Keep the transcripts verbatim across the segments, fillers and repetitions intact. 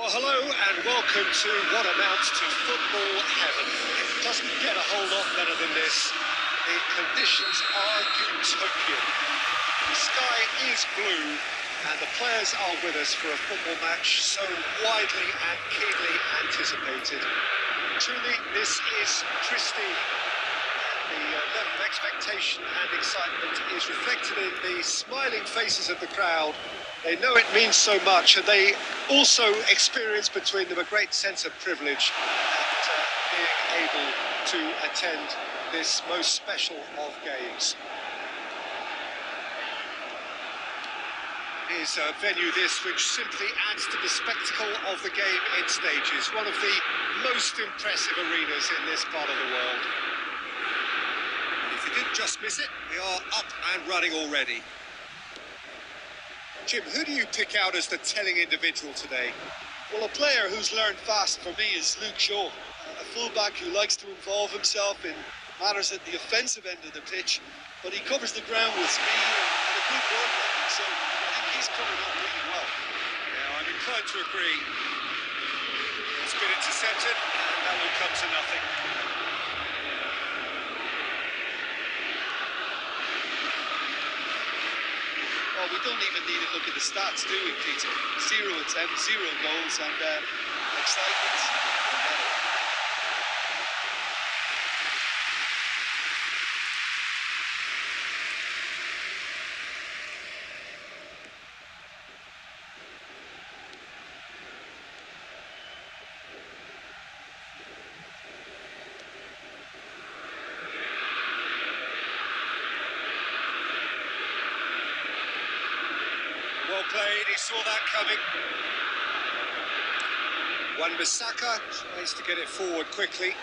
Well, hello and welcome to what amounts to football heaven. It doesn't get a whole lot better than this. The conditions are utopian. The sky is blue and the players are with us for a football match so widely and keenly anticipated. Truly, this is pristine. The uh, level of expectation and excitement is reflected in the smiling faces of the crowd. They know it means so much, and they also experience between them a great sense of privilege at uh, being able to attend this most special of games. It is a venue this which simply adds to the spectacle of the game in stages, one of the most impressive arenas in this part of the world. If you didn't just miss it, we are up and running already. Jim, who do you pick out as the telling individual today? Well, a player who's learned fast for me is Luke Shaw, a fullback who likes to involve himself in matters at the offensive end of the pitch, but he covers the ground with speed and a good ball playing, so I think he's coming on really well. Yeah, I'm inclined to agree. It's been intercepted, and that will come to nothing. Well, we don't even need to look at the stats, do we, Peter? Zero attempts, zero goals, and uh, excitement. Well played, he saw that coming. Wan-Bissaka tries to get it forward quickly.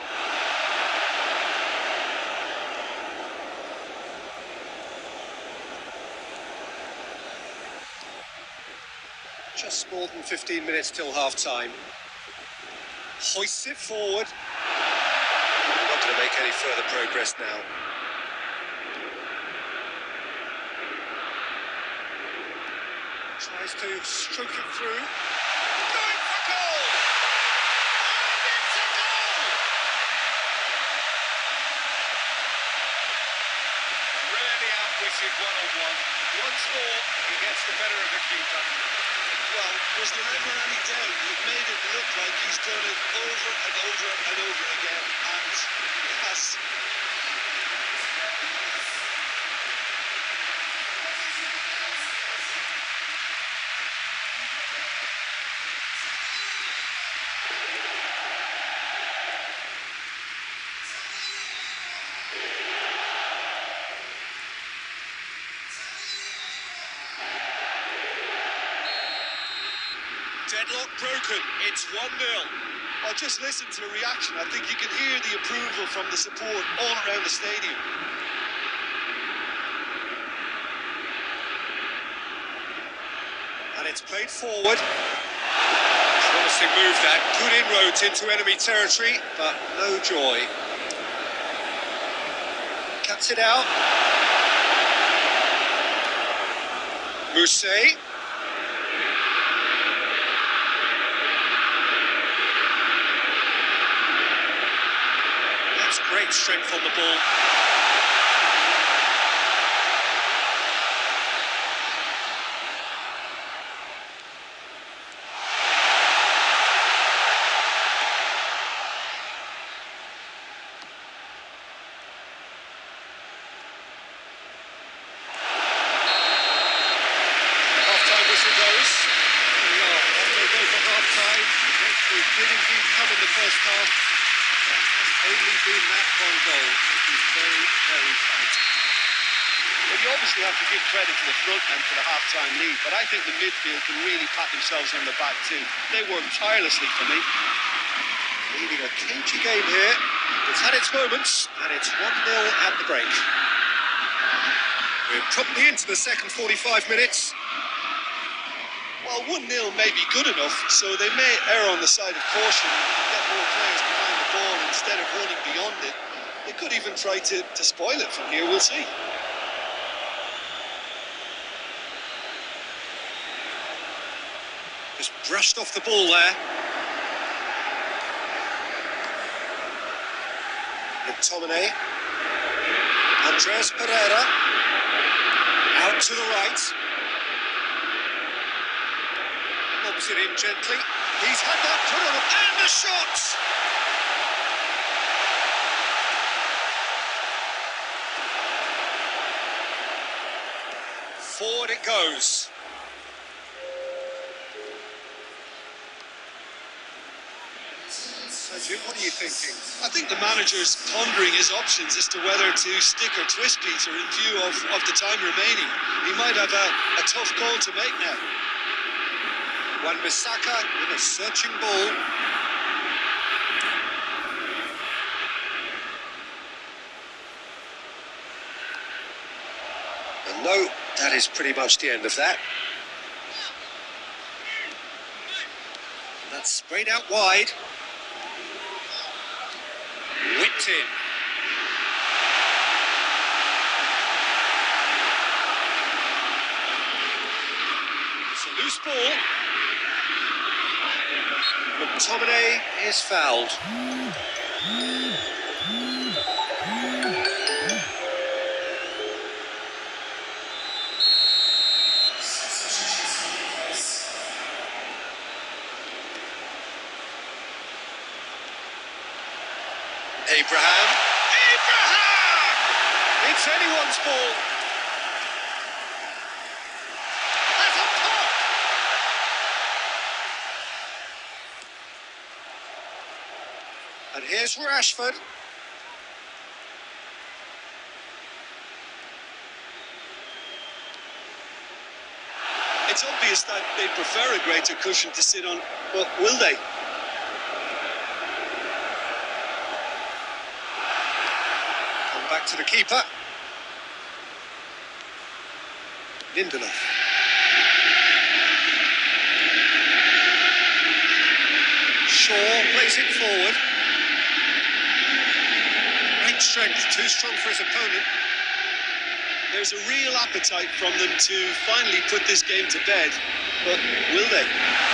Just more than fifteen minutes till half-time. Hoists it forward. Not going to make any further progress now. Tries to stroke it through. Going for goal! And it's a goal! Really outwitted one-on-one. Once more, he gets the better of the keeper. Well, was there ever any doubt? You've made it look like he's done it over and over and over again, and yes. Deadlock broken, it's one nil. Well, just listen to the reaction. I think you can hear the approval from the support all around the stadium. And it's played forward. Promising move that. Good inroads into enemy territory, but no joy. Cuts it out. Mousset. That's great strength on the ball. It did indeed come in the first half. There has only been that one goal, which is very, very tight. Well, you obviously have to give credit to the front men for the half-time lead, but I think the midfield can really pat themselves on the back too. They worked tirelessly for me. Leading a cagey game here. It's had its moments, and it's one nil at the break. We're probably into the second forty-five minutes. Well, one nil may be good enough, so they may err on the side of caution and get more players behind the ball instead of running beyond it. They could even try to, to spoil it from here, we'll see. Just brushed off the ball there. McTominay. Andres Pereira. Out to the right. Lobs it in gently. He's had that put on him. And the shot! Forward it goes. So, Jim, what are you thinking? I think the manager's pondering his options as to whether to stick or twist Peter in view of, of the time remaining. He might have a, a tough call to make now. Wan-Bissaka with a searching ball. And no, that is pretty much the end of that. And that's sprayed out wide. Whipped in. It's a loose ball. McTominay is fouled. Abraham. Abraham! It's anyone's ball. That's a pop! And here's Rashford. It's obvious that they prefer a greater cushion to sit on, but will they? Back to the keeper. Lindelof. Shaw plays it forward. Great strength, too strong for his opponent. There's a real appetite from them to finally put this game to bed, but will they?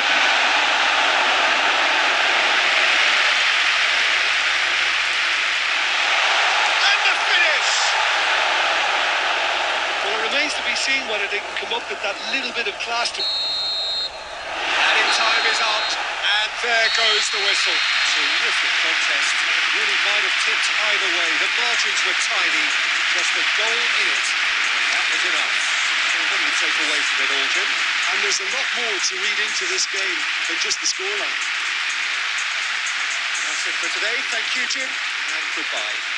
Remains to be seen whether they can come up with that little bit of class to... And in time is up, and there goes the whistle. Terrific contest. It really might have tipped either way. The margins were tiny, just a goal in it, and that was enough. So what do you take away from it all, Jim? And there's a lot more to read into this game than just the scoreline. That's it for today. Thank you, Jim, and goodbye.